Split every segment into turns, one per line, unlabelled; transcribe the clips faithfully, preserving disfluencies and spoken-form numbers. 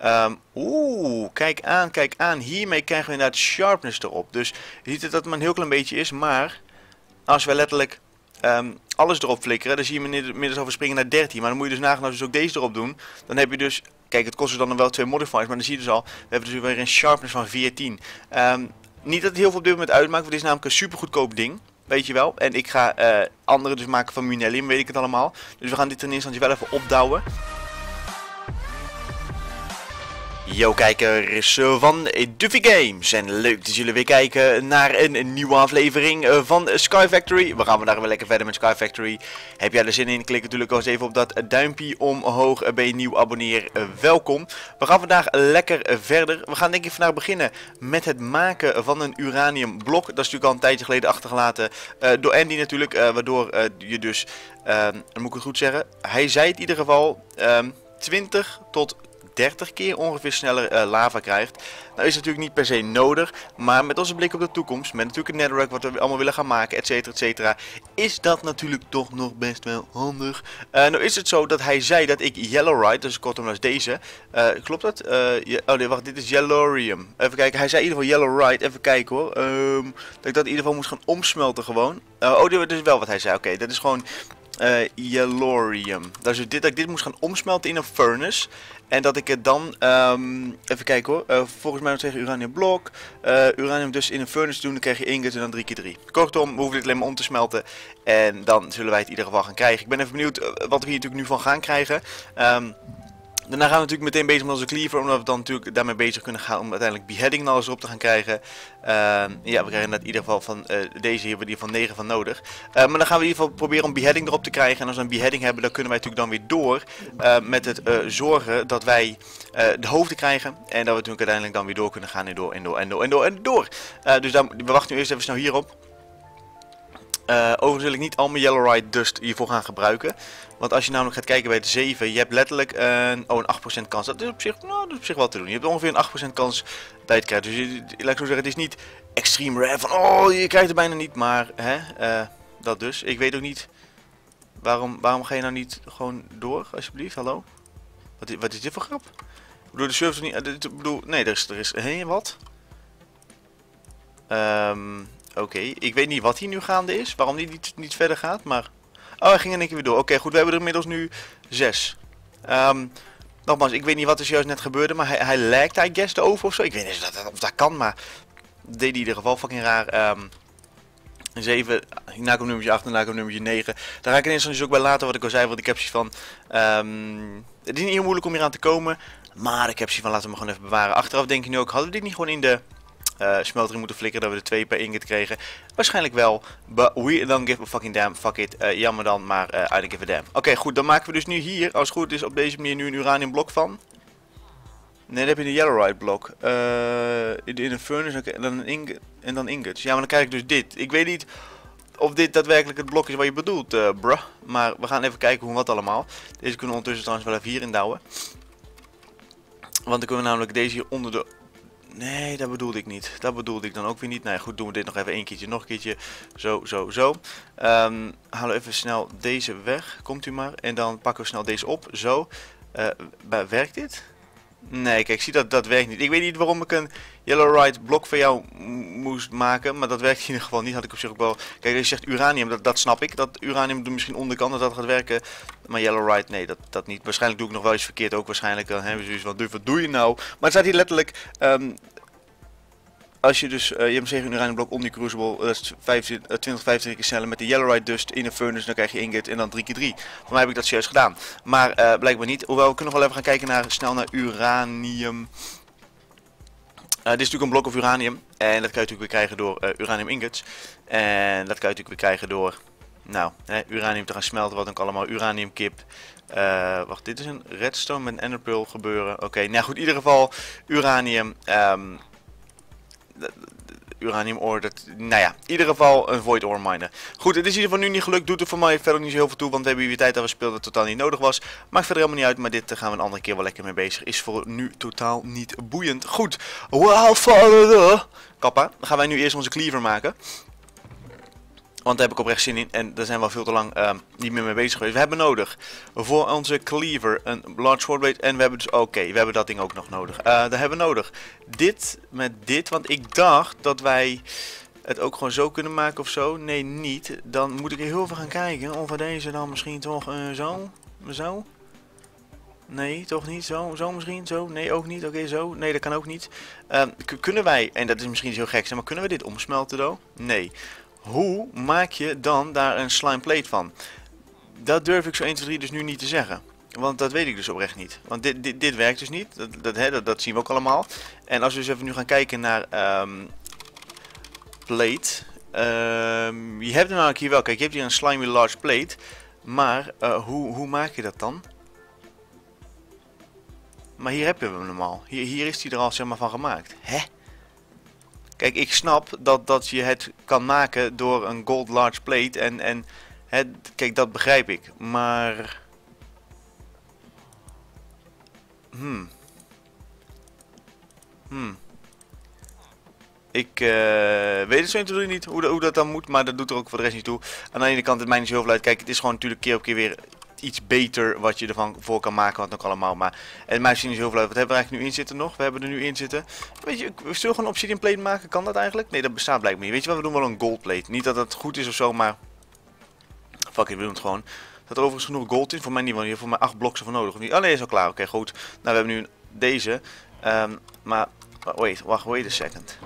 Um, Oeh, kijk aan, kijk aan. Hiermee krijgen we inderdaad sharpness erop. Dus je ziet dat het maar een heel klein beetje is. Maar als we letterlijk um, alles erop flikkeren, dan zie je hem inmiddels overspringen naar dertien. Maar dan moet je dus nagaan als we dus ook deze erop doen. Dan heb je dus, kijk het kost dus dan nog wel twee modifiers, maar dan zie je dus al, we hebben dus weer een sharpness van veertien. Um, niet dat het heel veel op dit moment uitmaakt, want dit is namelijk een super goedkoop ding. Weet je wel. En ik ga uh, andere dus maken van Munellium, weet ik het allemaal. Dus we gaan dit in eerste instantie wel even opdouwen. Yo kijkers van Duffy Games en leuk dat jullie weer kijken naar een nieuwe aflevering van Sky Factory. We gaan vandaag weer lekker verder met Sky Factory. Heb jij er zin in? Klik natuurlijk ook eens even op dat duimpje omhoog. Ben je nieuw abonneer? Welkom. We gaan vandaag lekker verder. We gaan denk ik vandaag beginnen met het maken van een uranium blok. Dat is natuurlijk al een tijdje geleden achtergelaten uh, door Andy natuurlijk. Uh, waardoor uh, je dus, uh, dan moet ik het goed zeggen, hij zei het in ieder geval uh, twintig tot dertig keer ongeveer sneller uh, lava krijgt. Nou is het natuurlijk niet per se nodig, maar met onze blik op de toekomst, met natuurlijk het netherrack wat we allemaal willen gaan maken, et cetera, et cetera, is dat natuurlijk toch nog best wel handig. Uh, nou is het zo dat hij zei dat ik Yellowrite, dus kortom als deze, uh, klopt dat? Uh, ja, oh nee, wacht, dit is Yellorium. Even kijken, hij zei in ieder geval Yellowrite, even kijken hoor. Um, dat ik dat in ieder geval moest gaan omsmelten gewoon. Uh, oh, dit is wel wat hij zei, oké, okay, dat is gewoon uh, Yellorium. Dat is dit, dat ik dit moest gaan omsmelten in een furnace. En dat ik het dan, um, even kijken hoor, uh, volgens mij nog tegen uranium blok, uh, uranium dus in een furnace doen, dan krijg je ingots en dan drie keer drie. Kortom, we hoeven dit alleen maar om te smelten en dan zullen wij het in ieder geval gaan krijgen. Ik ben even benieuwd uh, wat we hier natuurlijk nu van gaan krijgen. Um, Daarna gaan we natuurlijk meteen bezig met onze cleaver, omdat we dan natuurlijk daarmee bezig kunnen gaan om uiteindelijk beheading en alles erop te gaan krijgen. Uh, ja, we krijgen in ieder geval van uh, deze hier, we die van negen van nodig. Uh, maar dan gaan we in ieder geval proberen om beheading erop te krijgen. En als we een beheading hebben, dan kunnen wij natuurlijk dan weer door uh, met het uh, zorgen dat wij uh, de hoofden krijgen. En dat we natuurlijk uiteindelijk dan weer door kunnen gaan en door en door en door en door en door. Uh, dus dan, we wachten nu eerst even snel hierop. Uh, overigens wil ik niet al mijn Yellowrite dust hiervoor gaan gebruiken. Want als je namelijk gaat kijken bij de zeven, je hebt letterlijk een, oh, een acht procent kans. Dat is, op zich, nou, dat is op zich wel te doen. Je hebt ongeveer een acht procent kans bij het krijgen. Dus je, laat ik zo zeggen, het is niet extreem rare van, oh, je krijgt het bijna niet. Maar, hè, uh, dat dus. Ik weet ook niet, waarom, waarom ga je nou niet gewoon door, alsjeblieft, hallo? Wat, wat is dit voor grap? Ik bedoel, de server is niet, ik bedoel, nee, er is, er is, hé, wat? Ehm... Oké, okay. Ik weet niet wat hier nu gaande is, waarom die niet, niet verder gaat, maar... Oh, hij ging in één keer weer door. Oké, okay, goed, we hebben er inmiddels nu zes. Um, nogmaals, ik weet niet wat er juist net gebeurde, maar hij, hij laggt, I guess, over of zo. Ik weet niet of dat, of dat kan, maar... Dat deed hij in ieder geval fucking raar. Um, zeven, hierna komt nummertje acht en daarna komt nummertje negen. Daar ga ik in eerste instantie ook bij later, wat ik al zei, want ik heb zoiets van... Um, het is niet heel moeilijk om hier aan te komen, maar ik heb zoiets van, laten we hem gewoon even bewaren. Achteraf denk ik nu ook, hadden we dit niet gewoon in de... Uh, smeltering moeten flikkeren dat we er twee per ingot kregen. Waarschijnlijk wel. But we don't give a fucking damn. Fuck it. Uh, jammer dan, maar uh, I don't give a damn. Oké, okay, goed. Dan maken we dus nu hier, als het goed is, op deze manier nu een uranium blok van. Nee, dan heb je een Yellowrite blok. Uh, in, in een furnace okay, en, dan een ingot, en dan ingots. Ja, maar dan krijg ik dus dit. Ik weet niet of dit daadwerkelijk het blok is wat je bedoelt, uh, bruh. Maar we gaan even kijken hoe wat allemaal. Deze kunnen we ondertussen trouwens wel even hierin douwen. Want dan kunnen we namelijk deze hier onder de... Nee, dat bedoelde ik niet. Dat bedoelde ik dan ook weer niet. Nou ja, goed, doen we dit nog even één keertje, nog een keertje. Zo, zo, zo. Um, halen we even snel deze weg. Komt u maar. En dan pakken we snel deze op. Zo. Uh, werkt dit? Nee, kijk, ik zie dat dat werkt niet. Ik weet niet waarom ik een Yellowrite blok voor jou moest maken. Maar dat werkt in ieder geval niet. Had ik op zich ook wel... Kijk, als je zegt uranium, dat, dat snap ik. Dat uranium doet misschien onderkant dat dat gaat werken. Maar Yellowrite, nee, dat, dat niet. Waarschijnlijk doe ik nog wel iets verkeerd ook. Waarschijnlijk dan hebben we zoiets van, wat doe je nou? Maar het staat hier letterlijk... Um, als je dus, uh, je hebt een uranium blok Omni Crucible, dat is twintig, vijfentwintig keer sneller met de Yellowrite dust in een furnace, dan krijg je ingot en dan drie keer drie. Voor mij heb ik dat serieus gedaan. Maar uh, blijkbaar niet. Hoewel, we kunnen nog wel even gaan kijken naar, snel naar uranium. Uh, dit is natuurlijk een blok of uranium. En dat kan je natuurlijk weer krijgen door uh, uranium ingots. En dat kan je natuurlijk weer krijgen door, nou, hè, uranium te gaan smelten, wat ook allemaal uranium kip. Uh, wacht, dit is een redstone met een enderpearl gebeuren. Oké, okay, nou goed, in ieder geval uranium. Um, uranium ore, dat, nou ja, in ieder geval een void ore miner. Goed, het is in ieder geval nu niet gelukt, doet er voor mij verder niet zo heel veel toe, want we hebben hier weer tijd dat we speelden dat totaal niet nodig was. Maakt verder helemaal niet uit, maar dit gaan we een andere keer wel lekker mee bezig. Is voor nu totaal niet boeiend. Goed, well, kappa, dan gaan wij nu eerst onze cleaver maken. Want daar heb ik oprecht zin in en daar zijn we al veel te lang uh, niet meer mee bezig geweest. We hebben nodig voor onze cleaver een large sword blade. En we hebben dus, oké, okay, we hebben dat ding ook nog nodig. Uh, daar hebben we nodig dit met dit, want ik dacht dat wij het ook gewoon zo kunnen maken of zo. Nee, niet. Dan moet ik heel even gaan kijken of we deze dan misschien toch uh, zo, zo. Nee, toch niet. Zo, zo misschien. Zo. Nee, ook niet. Oké, okay, zo. Nee, dat kan ook niet. Uh, kunnen wij, en dat is misschien heel gek, maar kunnen we dit omsmelten dan? Nee. Hoe maak je dan daar een slime plate van? Dat durf ik zo één, twee, drie dus nu niet te zeggen. Want dat weet ik dus oprecht niet. Want dit, dit, dit werkt dus niet. Dat, dat, hè, dat, dat zien we ook allemaal. En als we dus even nu gaan kijken naar um, plate. Um, je hebt hem namelijk hier wel. Kijk, je hebt hier een slimy large plate. Maar uh, hoe, hoe maak je dat dan? Maar hier heb je hem normaal. Hier, hier is hij er al zeg maar van gemaakt. Hè? Kijk, ik snap dat, dat je het kan maken door een gold large plate. En, en hè, kijk, dat begrijp ik. Maar... Hmm. Hmm. Ik uh, weet het zo natuurlijk niet hoe, hoe dat dan moet. Maar dat doet er ook voor de rest niet toe. Aan de ene kant, het mij niet zoveel uit. Kijk, het is gewoon natuurlijk keer op keer weer... iets beter wat je ervan voor kan maken, wat ook allemaal. Maar het maakt niet zoveel uit. Wat hebben we eigenlijk nu in zitten nog? We hebben er nu in zitten. Weet je, we zullen gewoon een obsidian plate maken. Kan dat eigenlijk? Nee, dat bestaat blijkbaar niet. Weet je wat, we doen wel een gold plate. Niet dat het goed is of zo, maar... Fuck it, we doen het gewoon. Er staat overigens genoeg gold in. Voor mij niet, want hier voor mij acht blokken van nodig. Of niet? Oh nee, is al klaar. Oké, okay, goed. Nou, we hebben nu deze. Um, maar, wait, wacht, wait a second.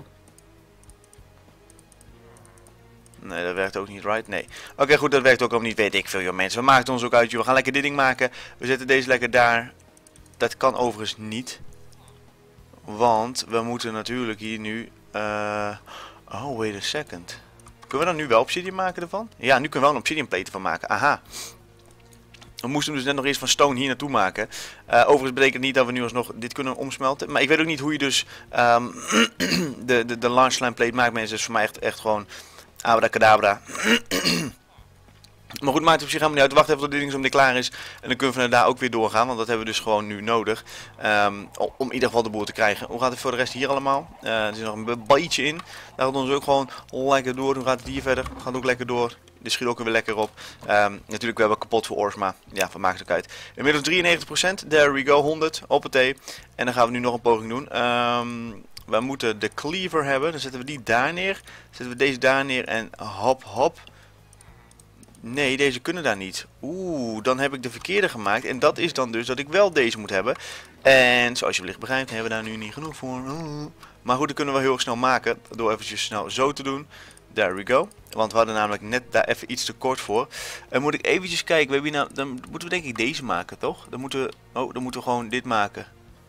Nee, dat werkt ook niet, right? Nee. Oké, okay, goed, dat werkt ook al niet. Weet ik veel, joh, mensen. We maken het ons ook uit, joh. We gaan lekker dit ding maken. We zetten deze lekker daar. Dat kan overigens niet. Want we moeten natuurlijk hier nu... Uh... Oh, wait a second. Kunnen we dan nu wel obsidian maken ervan? Ja, nu kunnen we wel een obsidian plate van maken. Aha. We moesten dus net nog eens van stone hier naartoe maken. Uh, overigens betekent niet dat we nu alsnog dit kunnen omsmelten. Maar ik weet ook niet hoe je dus um, de, de, de large slime plate maakt, mensen. Dat is voor mij echt, echt gewoon... Abracadabra. Maar goed, maakt het op zich helemaal niet uit. Wacht even tot dit ding zo meteen klaar is. En dan kunnen we naar daar ook weer doorgaan. Want dat hebben we dus gewoon nu nodig. Um, om in ieder geval de boel te krijgen. Hoe gaat het voor de rest hier allemaal? Uh, er zit nog een beetje in. Daar gaat ons ook gewoon lekker door. Hoe gaat het hier verder? Gaat ook lekker door. Dit schiet ook weer lekker op. Um, natuurlijk, we hebben kapot voor ores. Maar ja, wat maakt het ook uit. Inmiddels drieënnegentig procent. There we go. honderd. Hoppatee. En dan gaan we nu nog een poging doen. Um, We moeten de cleaver hebben. Dan zetten we die daar neer. Zetten we deze daar neer en hop hop. Nee, deze kunnen daar niet. Oeh, dan heb ik de verkeerde gemaakt. En dat is dan dus dat ik wel deze moet hebben. En zoals je wellicht begrijpt, hebben we daar nu niet genoeg voor. Maar goed, dat kunnen we heel erg snel maken. Door eventjes snel zo te doen. There we go. Want we hadden namelijk net daar even iets te kort voor. En moet ik eventjes kijken. We hebben hier nou, dan moeten we denk ik deze maken, toch? Dan moeten we, oh, dan moeten we gewoon dit maken.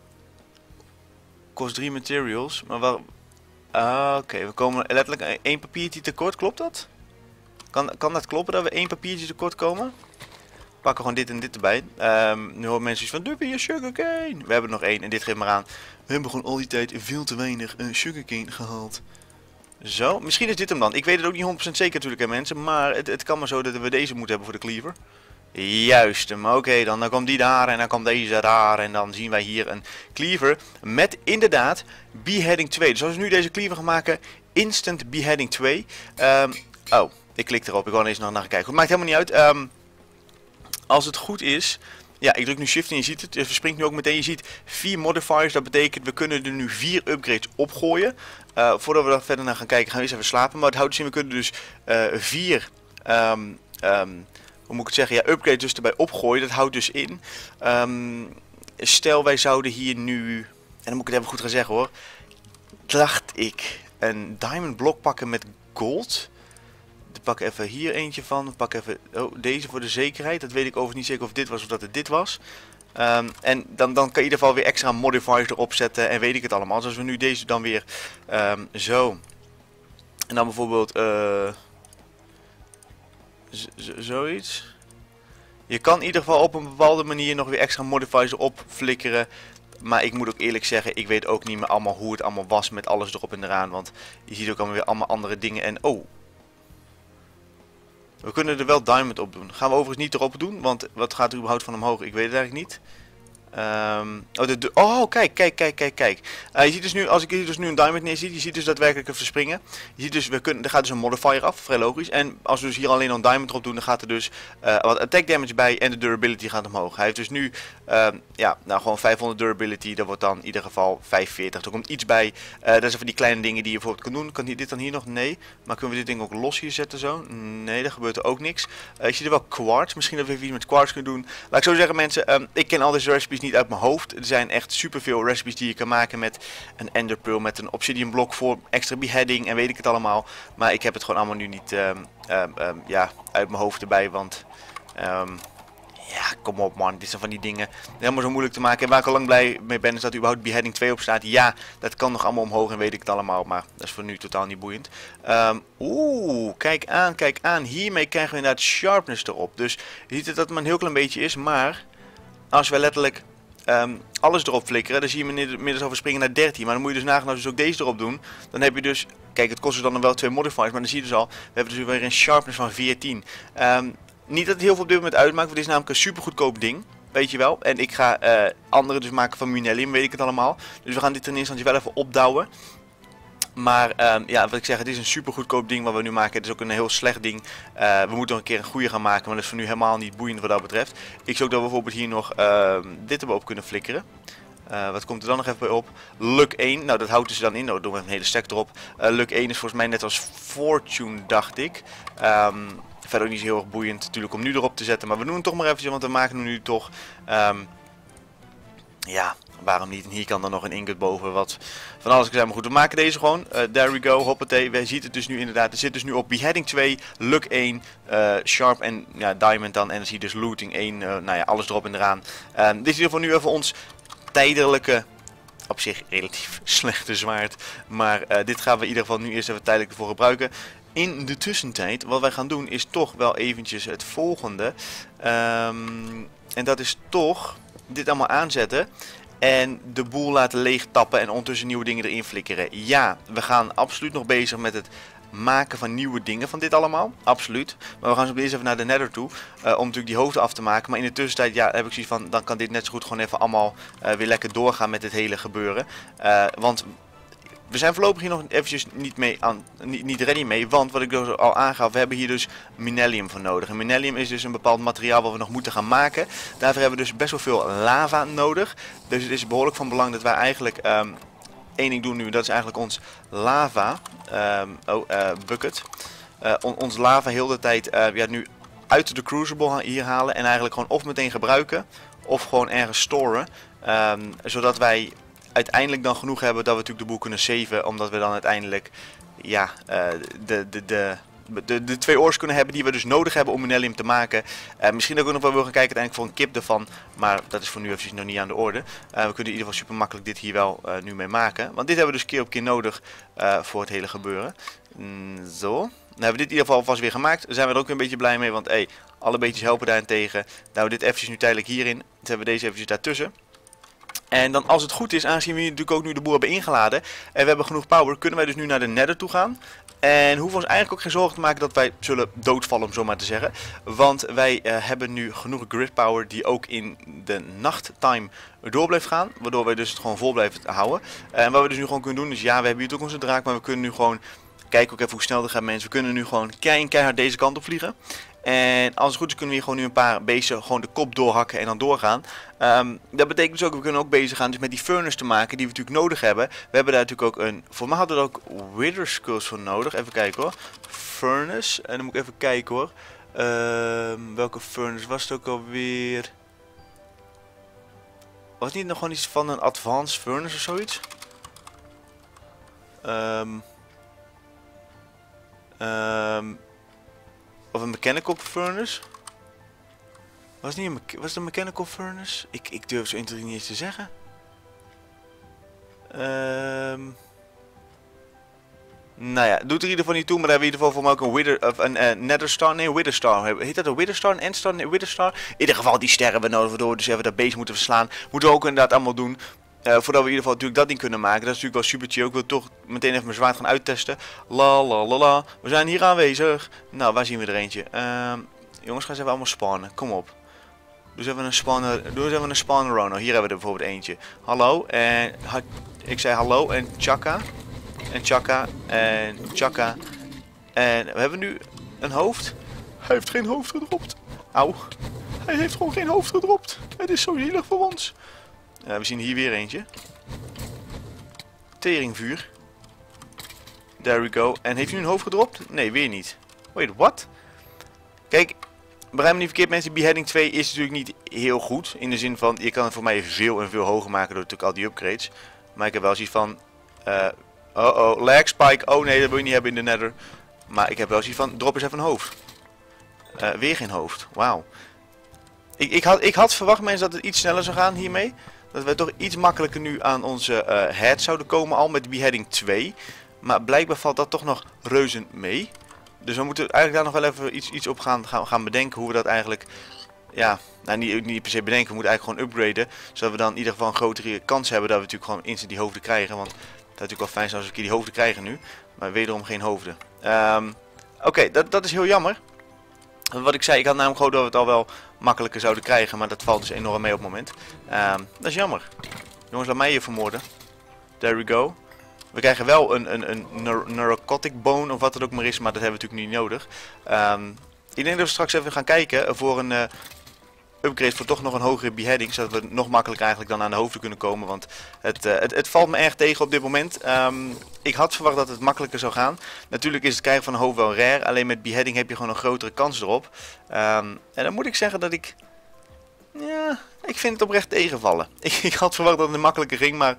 Kost drie materials, maar wel... Ah, oké, okay. We komen letterlijk één papiertje tekort, klopt dat? Kan, kan dat kloppen dat we één papiertje tekort komen? We pakken gewoon dit en dit erbij. Um, nu horen mensen van, Duppie, je sugarcane. We hebben er nog één en dit geeft maar aan. We hebben gewoon al die tijd veel te weinig uh, sugarcane gehaald. Zo, misschien is dit hem dan. Ik weet het ook niet honderd procent zeker natuurlijk, hè, mensen. Maar het, het kan maar zo dat we deze moeten hebben voor de cleaver. Juist hem, oké, okay, dan, dan komt die daar en dan komt deze daar en dan zien wij hier een cleaver met inderdaad beheading twee. Dus als we nu deze cleaver gaan maken, instant beheading twee. Um, oh, ik klik erop, ik wil eens nog naar kijken. Goed, maakt helemaal niet uit. Um, als het goed is, ja, ik druk nu shift en je ziet het, het verspringt nu ook meteen. Je ziet vier modifiers, dat betekent we kunnen er nu vier upgrades opgooien. Uh, voordat we daar verder naar gaan kijken, gaan we eens even slapen. Maar het houdt dus in, we kunnen dus uh, vier... Um, um, Hoe moet ik het zeggen? Ja, upgrade dus erbij opgooien. Dat houdt dus in. Um, stel wij zouden hier nu... En dan moet ik het even goed gaan zeggen hoor. Dacht ik een diamond blok pakken met gold. Ik pak even hier eentje van. Ik pak even oh, deze voor de zekerheid. Dat weet ik overigens niet zeker of dit was of dat het dit was. Um, en dan, dan kan je in ieder geval weer extra modifiers erop zetten. En weet ik het allemaal. Dus als we nu deze dan weer um, zo. En dan bijvoorbeeld... Uh, Zoiets. Je kan in ieder geval op een bepaalde manier nog weer extra modifiers erop flikkeren. Maar ik moet ook eerlijk zeggen, ik weet ook niet meer allemaal hoe het allemaal was met alles erop en eraan. Want je ziet ook allemaal weer allemaal andere dingen. En oh. We kunnen er wel diamond op doen. Gaan we overigens niet erop doen, want wat gaat er überhaupt van omhoog? Ik weet het eigenlijk niet. Um, oh, de, de, oh, kijk, kijk, kijk, kijk, kijk. Uh, je ziet dus nu, als ik hier dus nu een diamond neer zie, je ziet dus daadwerkelijk even springen. Je ziet dus, we kunnen, er gaat dus een modifier af, vrij logisch. En als we dus hier alleen een diamond erop doen, dan gaat er dus uh, wat attack damage bij en de durability gaat omhoog. Hij heeft dus nu, uh, ja, nou gewoon vijfhonderd durability, dat wordt dan in ieder geval vijfenveertig. Er komt iets bij, uh, dat zijn van die kleine dingen die je bijvoorbeeld kan doen. Kan dit dan hier nog? Nee. Maar kunnen we dit ding ook los hier zetten zo? Nee, daar gebeurt er ook niks. Uh, ik zie er wel quartz, misschien dat we even iets met quartz kunnen doen. Laat ik zo zeggen mensen, um, ik ken al deze recipes niet uit mijn hoofd. Er zijn echt superveel recipes die je kan maken met een ender pearl, met een obsidian blok voor extra beheading en weet ik het allemaal. Maar ik heb het gewoon allemaal nu niet um, um, um, ja, uit mijn hoofd erbij, want um, ja, kom op man, dit zijn van die dingen helemaal zo moeilijk te maken. En waar ik al lang blij mee ben is dat er überhaupt beheading twee op staat. Ja, dat kan nog allemaal omhoog en weet ik het allemaal, maar dat is voor nu totaal niet boeiend. Um, Oeh, kijk aan, kijk aan. Hiermee krijgen we inderdaad sharpness erop. Dus je ziet dat het maar een heel klein beetje is, maar als we letterlijk Um, alles erop flikkeren, dan zie je me inmiddels over springen naar dertien. Maar dan moet je dus nagaan, als we dus ook deze erop doen, dan heb je dus, kijk het kost dus dan nog wel twee modifiers, maar dan zie je dus al, we hebben dus weer een sharpness van veertien. Um, niet dat het heel veel op dit moment uitmaakt, want dit is namelijk een super goedkoop ding, weet je wel. En ik ga uh, andere dus maken van Munelium, weet ik het allemaal. Dus we gaan dit in eerste instantie wel even opdouwen. Maar um, ja, wat ik zeg, het is een super goedkoop ding wat we nu maken. Het is ook een heel slecht ding. Uh, we moeten nog een keer een goede gaan maken, maar dat is voor nu helemaal niet boeiend wat dat betreft. Ik zie ook dat we bijvoorbeeld hier nog uh, dit erboven kunnen flikkeren. Uh, wat komt er dan nog even bij op? Luck één, nou dat houdt dus dan in, nou doen we een hele stack erop. Uh, Luck één is volgens mij net als Fortune, dacht ik. Um, verder ook niet zo heel erg boeiend natuurlijk om nu erop te zetten, maar we doen het toch maar eventjes, want we maken hem nu toch. Um, ja, waarom niet? En hier kan dan nog een ingot boven, wat van alles kan zijn. Maar goed, we maken deze gewoon. Uh, there we go, hoppatee. Wij zien het dus nu inderdaad. Er zit dus nu op beheading twee, luck één, uh, sharp en ja, diamond dan. En dan zie je dus looting één, uh, nou ja, alles erop en eraan. Uh, dit is in ieder geval nu even ons tijdelijke, op zich relatief slechte zwaard. Maar uh, dit gaan we in ieder geval nu eerst even tijdelijk ervoor gebruiken. In de tussentijd, wat wij gaan doen, is toch wel eventjes het volgende. Um, en dat is toch dit allemaal aanzetten. En de boel laten leeg tappen en ondertussen nieuwe dingen erin flikkeren. Ja, we gaan absoluut nog bezig met het maken van nieuwe dingen van dit allemaal. Absoluut. Maar we gaan zo eerst even naar de nether toe. Uh, om natuurlijk die hoofden af te maken. Maar in de tussentijd ja, heb ik zoiets van, dan kan dit net zo goed gewoon even allemaal uh, weer lekker doorgaan met dit hele gebeuren. Uh, want we zijn voorlopig hier nog eventjes niet, mee aan, niet, niet ready mee, want wat ik dus al aangaf, we hebben hier dus Munelium voor nodig. En Munelium is dus een bepaald materiaal wat we nog moeten gaan maken. Daarvoor hebben we dus best wel veel lava nodig. Dus het is behoorlijk van belang dat wij eigenlijk um, één ding doen nu, dat is eigenlijk ons lava um, oh, uh, bucket. Uh, on, ons lava heel de tijd uh, ja, nu uit de crucible hier halen en eigenlijk gewoon of meteen gebruiken, of gewoon ergens storen. Um, zodat wij uiteindelijk dan genoeg hebben dat we natuurlijk de boel kunnen saven, omdat we dan uiteindelijk ja, uh, de, de, de, de, de twee ores kunnen hebben die we dus nodig hebben om Munelium te maken. Uh, misschien ook nog wel willen gaan kijken uiteindelijk voor een kip ervan, maar dat is voor nu eventjes nog niet aan de orde. Uh, we kunnen in ieder geval super makkelijk dit hier wel uh, nu mee maken, want dit hebben we dus keer op keer nodig uh, voor het hele gebeuren. Mm, zo. Dan hebben we dit in ieder geval alvast weer gemaakt. Daar zijn we er ook weer een beetje blij mee, want hey, alle beetjes helpen daarentegen. Nou, dit eventjes nu tijdelijk hierin. Dan hebben we deze eventjes daartussen. En dan als het goed is, aangezien we natuurlijk ook nu de boel hebben ingeladen en we hebben genoeg power, kunnen wij dus nu naar de nether toe gaan. En hoeven ons eigenlijk ook geen zorgen te maken dat wij zullen doodvallen, om zo maar te zeggen. Want wij uh, hebben nu genoeg grid power die ook in de nachttime door blijft gaan. Waardoor wij dus het gewoon vol blijven houden. Uh, en wat we dus nu gewoon kunnen doen is, ja, we hebben hier ook onze draak, maar we kunnen nu gewoon, kijk ook even hoe snel dat gaat mensen, we kunnen nu gewoon keihard deze kant op vliegen. En als het goed is kunnen we hier gewoon nu een paar beesten gewoon de kop doorhakken en dan doorgaan. Um, dat betekent dus ook, we kunnen ook bezig gaan dus met die furnace te maken die we natuurlijk nodig hebben. We hebben daar natuurlijk ook een, voor mij hadden we er ook wither skulls voor nodig. Even kijken hoor. Furnace. En dan moet ik even kijken hoor. Um, welke furnace was het ook alweer? Was het niet nog gewoon iets van een advanced furnace of zoiets? Um, um, Of een mechanical furnace? Was het, niet een, was het een mechanical furnace? Ik, ik durf zo intuïtief niet eens te zeggen. Um, nou ja, doet er in ieder geval niet toe, maar daar hebben we in ieder geval voor mij ook een wither, of een uh, nether star, nee, wither star. Heet dat een wither star, een end star, nee, wither star? In ieder geval die sterren we nodig, waardoor we dus even dat beest moeten verslaan. Moeten we ook inderdaad allemaal doen. Uh, voordat we in ieder geval natuurlijk dat ding kunnen maken. Dat is natuurlijk wel super chill. Ik wil toch meteen even mijn zwaard gaan uittesten. La la la la. We zijn hier aanwezig. Nou, waar zien we er eentje? Uh, jongens, gaan ze even allemaal spawnen. Kom op. eens even een spawner, doe eens even een spawner run. Hier hebben we er bijvoorbeeld eentje. Hallo en ha, ik zei hallo en chaka. En chaka en chaka. En we hebben nu een hoofd. Hij heeft geen hoofd gedropt. Auw. Hij heeft gewoon geen hoofd gedropt. Het is zo zielig voor ons. Uh, we zien hier weer eentje. Teringvuur. There we go. En heeft u een hoofd gedropt? Nee, weer niet. Wait, what? Kijk, begrijp me niet verkeerd mensen. Beheading twee is natuurlijk niet heel goed. In de zin van, je kan het voor mij veel en veel hoger maken door natuurlijk al die upgrades. Maar ik heb wel zoiets van... Uh, oh oh, lag spike. Oh nee, dat wil je niet hebben in de nether. Maar ik heb wel zoiets van, drop eens even een hoofd. Uh, weer geen hoofd. Wauw. Ik, ik, had, ik had verwacht mensen dat het iets sneller zou gaan hiermee. Dat we toch iets makkelijker nu aan onze uh, head zouden komen al met Beheading twee. Maar blijkbaar valt dat toch nog reuze mee. Dus we moeten eigenlijk daar nog wel even iets, iets op gaan, gaan, gaan bedenken hoe we dat eigenlijk... Ja, nou niet, niet per se bedenken, we moeten eigenlijk gewoon upgraden. Zodat we dan in ieder geval een grotere kans hebben dat we natuurlijk gewoon instant die hoofden krijgen. Want het zou natuurlijk wel fijn zijn als we een keer die hoofden krijgen nu. Maar wederom geen hoofden. Um, Oké, okay, dat, dat is heel jammer. Wat ik zei, ik had namelijk gewoon dat we het al wel makkelijker zouden krijgen. Maar dat valt dus enorm mee op het moment. Um, dat is jammer. Jongens, laat mij je vermoorden. There we go. We krijgen wel een, een, een neurocotic bone of wat het ook maar is, maar dat hebben we natuurlijk niet nodig. Um, ik denk dat we straks even gaan kijken voor een uh, upgrade voor toch nog een hogere beheading. Zodat we nog makkelijker eigenlijk dan aan de hoofden kunnen komen. Want het, uh, het, het valt me erg tegen op dit moment. Um, ik had verwacht dat het makkelijker zou gaan. Natuurlijk is het krijgen van een hoofd wel rare. Alleen met beheading heb je gewoon een grotere kans erop. Um, en dan moet ik zeggen dat ik... Ja, ik vind het oprecht tegenvallen. Ik, ik had verwacht dat het makkelijker ging, maar...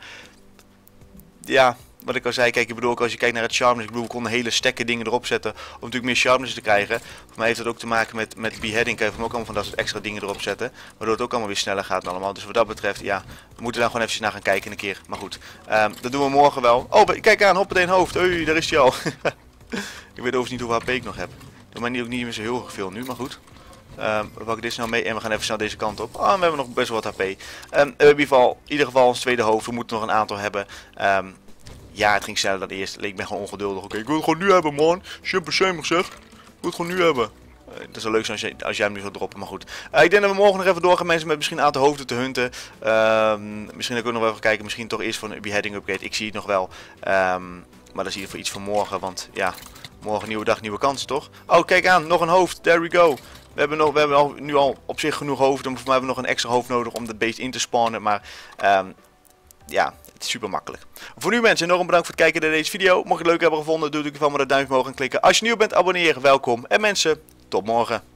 Ja... Wat ik al zei, kijk, ik bedoel ook als je kijkt naar het sharpness, ik bedoel, we konden hele stekke dingen erop zetten om natuurlijk meer sharpness te krijgen. Voor mij heeft dat ook te maken met, met beheading, kan je van ook allemaal van dat soort extra dingen erop zetten, waardoor het ook allemaal weer sneller gaat allemaal. Dus wat dat betreft, ja, we moeten daar gewoon even naar gaan kijken een keer. Maar goed, um, dat doen we morgen wel. Oh, kijk aan, hoppatee een hoofd, hey, daar is hij al. Ik weet overigens niet hoeveel H P ik nog heb. Doe mij niet, ook niet meer zo heel erg veel nu, maar goed. Um, we pakken dit snel mee en we gaan even snel deze kant op. Ah, we hebben nog best wel wat H P. Um, we hebben in ieder geval, in ieder geval ons tweede hoofd, we moeten nog een aantal hebben. Um, Ja, het ging sneller dan eerst. Ik ben gewoon ongeduldig. Oké, okay, ik wil het gewoon nu hebben, man. Super shamig zeg. Ik wil het gewoon nu hebben. Uh, dat zou leuk zijn als, je, als jij hem nu zou droppen, maar goed. Uh, ik denk dat we morgen nog even doorgaan, mensen, met misschien een aantal hoofden te hunten. Uh, misschien ook nog wel even kijken. Misschien toch eerst voor een beheading upgrade. Ik zie het nog wel. Um, maar dat is in ieder geval iets voor morgen. Want ja, morgen nieuwe dag, nieuwe kansen, toch? Oh, kijk aan. Nog een hoofd. There we go. We hebben, nog, we hebben al, nu al op zich genoeg hoofden. Voor mij hebben we nog een extra hoofd nodig om dat beest in te spawnen. Maar... Um, ja, het is super makkelijk. Voor nu mensen, enorm bedankt voor het kijken naar deze video. Mocht je het leuk hebben gevonden, doe natuurlijk van maar dat duimpje omhoog en klikken. Als je nieuw bent, abonneer, welkom. En mensen, tot morgen.